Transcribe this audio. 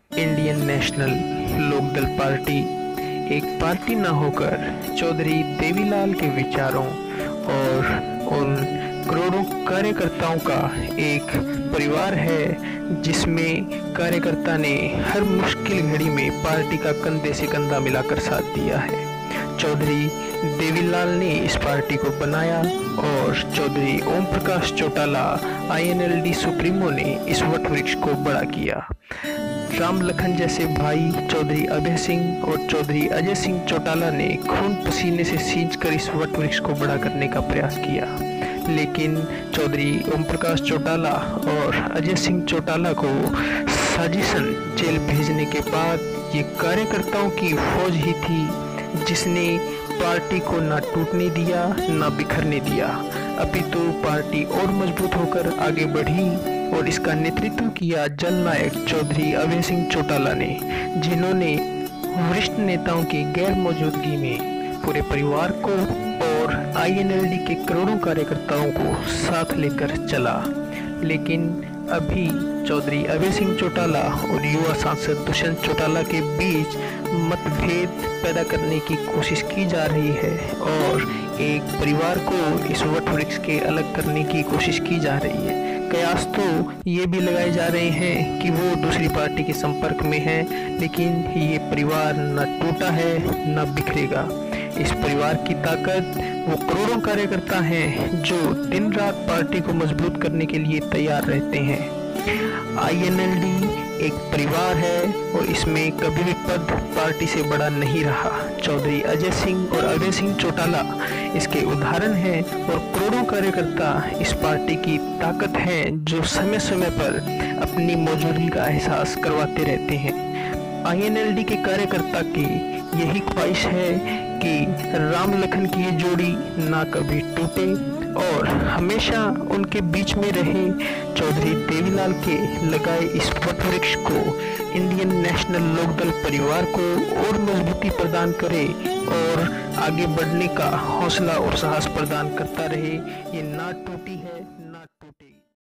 Indian National Lokdal party एक party न होकर चौधरी देवीलाल के विचारों और उन करोड़ों कार्यकर्ताओं का एक परिवार है, जिसमें कार्यकर्ता ने हर मुश्किल घड़ी में पार्टी का कंधे से कंधा मिलाकर साथ दिया है। चौधरी देवीलाल ने इस पार्टी को बनाया और चौधरी ओम प्रकाश चौटाला INLD सुप्रीमो ने इस वटवृक्ष को बड़ा किया। राम लखन जैसे भाई चौधरी अभय सिंह और चौधरी अजय सिंह चौटाला ने खून पसीने से सींचकर इस वटवृक्ष को बड़ा करने का प्रयास किया, लेकिन चौधरी ओम प्रकाश चौटाला और अजय सिंह चौटाला को साजिशन जेल भेजने के बाद ये कार्यकर्ताओं की फौज ही थी जिसने पार्टी को ना टूटने दिया ना बिखरने दिया, अपितु पार्टी और मजबूत होकर आगे बढ़ी और इसका नेतृत्व किया जननायक चौधरी अभय सिंह चौटाला ने, जिन्होंने वरिष्ठ नेताओं की गैर मौजूदगी में पूरे परिवार को और INLD के करोड़ों कार्यकर्ताओं को साथ लेकर चला। लेकिन अभी चौधरी अभय सिंह चौटाला और युवा सांसद दुष्यंत चौटाला के बीच मतभेद पैदा करने की कोशिश की जा रही है और एक परिवार को इस वटवृक्ष के अलग करने की कोशिश की जा रही है। कयास तो ये भी लगाए जा रहे हैं कि वो दूसरी पार्टी के संपर्क में है, लेकिन ये परिवार न टूटा है न बिखरेगा। इस परिवार की ताकत वो करोड़ों कार्यकर्ता हैं जो दिन रात पार्टी को मजबूत करने के लिए तैयार रहते हैं। INLD एक परिवार है और इसमें कभी भी पद पार्टी से बड़ा नहीं रहा। चौधरी अजय सिंह और अभय सिंह चौटाला इसके उदाहरण हैं और करोड़ों कार्यकर्ता इस पार्टी की ताकत हैं जो समय समय पर अपनी मौजूदगी का एहसास करवाते रहते हैं। INLD के कार्यकर्ता की यही ख्वाहिश है कि राम लखन की ये जोड़ी ना कभी टूटे और हमेशा उनके बीच में रहे। चौधरी देवीलाल के लगाए इस वटवृक्ष को इंडियन नेशनल लोकदल परिवार को और मजबूती प्रदान करे और आगे बढ़ने का हौसला और साहस प्रदान करता रहे। ये ना टूटी है